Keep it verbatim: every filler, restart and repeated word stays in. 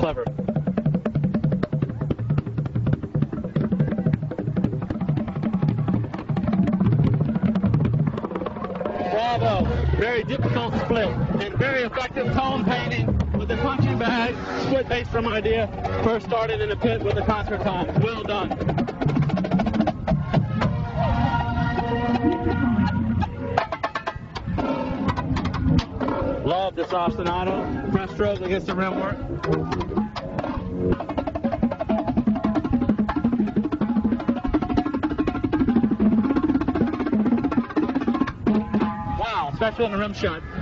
clever. Bravo. Very difficult split and very effective tone painting with the punching bag, split bass drum idea. First started in the pit with the concert tom. Well done. Love this ostinato. Press stroke against the rim work. Wow, especially on the rim shot.